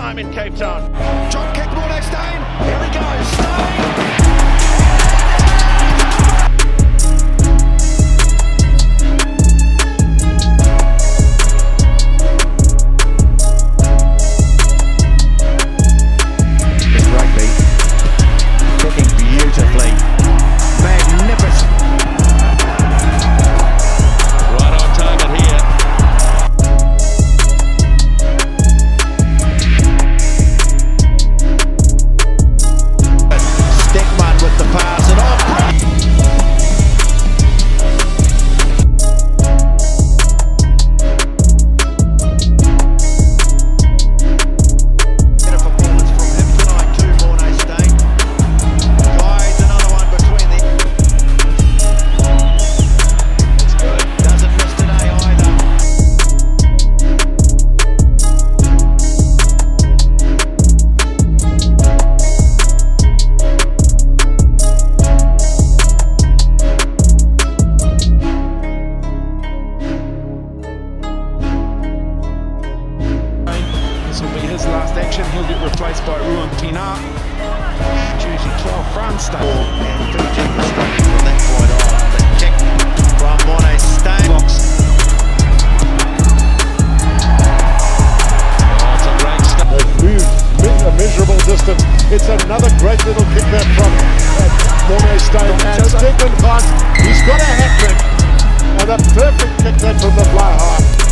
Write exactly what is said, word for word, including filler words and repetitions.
time in Cape Town. Drop kick, Morne Steyn. Here he goes. Steyn. His last action, he'll get replaced by Ruan Pina. Jersey twelve France Steyn. And Fiji was struggling from that point on. The kick from Morne Steyn. Oh, it's a great start. They've moved a measurable distance. It's another great little kick there from uh, Morne Steyn. And Stephen Hunt, he's got a hat trick. And a perfect kick there from the fly half.